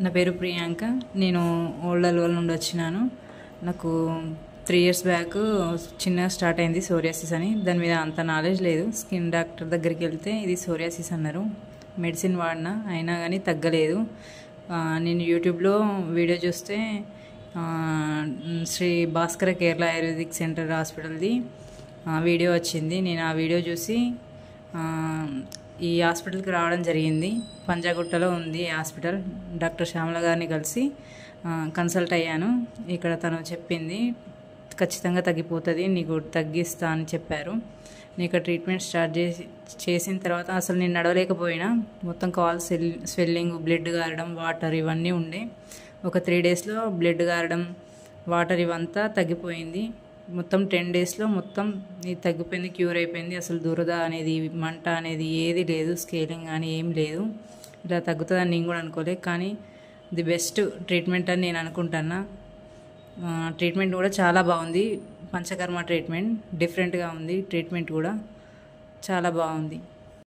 నా పేరు ప్రియాంక. నేను ఓల్డ్ అల్వాల్ నుండి వచ్చినాను. నాకు 3 ఇయర్స్ బ్యాక్ చిన్నగా స్టార్ట్ అయింది సోరియాసిస్ అని. దాని మీద అంత నాలెడ్జ్ లేదు. స్కిన్ డాక్టర్ దగ్గరికి వెళ్తే ఇది సోరియాసిస్ అన్నారు. మెడిసిన్ వాడినా అయినా కానీ తగ్గలేదు. నేను యూట్యూబ్లో వీడియో చూస్తే శ్రీ భాస్కర కేరళ ఆయుర్వేదిక్ సెంటర్ హాస్పిటల్ది వీడియో వచ్చింది. నేను ఆ వీడియో చూసి ఈ హాస్పిటల్కి రావడం జరిగింది. పంజాగుట్టలో ఉంది ఈ హాస్పిటల్. డాక్టర్ శ్యామల గారిని కలిసి కన్సల్ట్ అయ్యాను. ఇక్కడ తను చెప్పింది ఖచ్చితంగా తగ్గిపోతుంది, నీకు తగ్గిస్తా అని చెప్పారు. నీకు ట్రీట్మెంట్ స్టార్ట్ చేసిన తర్వాత అసలు నేను నడవలేకపోయినా, మొత్తం కాల్ స్వెల్లింగ్, బ్లడ్ గారడం, వాటర్ ఇవన్నీ ఉండే. ఒక 3 డేస్లో బ్లడ్ గారడం, వాటర్ ఇవంతా తగ్గిపోయింది. మొత్తం 10 డేస్లో మొత్తం ఇది తగ్గిపోయింది, క్యూర్ అయిపోయింది. అసలు దురద అనేది, మంట అనేది ఏది లేదు, స్కేలింగ్ కానీ ఏం లేదు. ఇలా తగ్గుతుందని నేను కూడా అనుకోలేదు, కానీ ది బెస్ట్ ట్రీట్మెంట్ అని నేను అనుకుంటున్నా. ట్రీట్మెంట్ కూడా చాలా బాగుంది. పంచకర్మ ట్రీట్మెంట్ డిఫరెంట్గా ఉంది. ట్రీట్మెంట్ కూడా చాలా బాగుంది.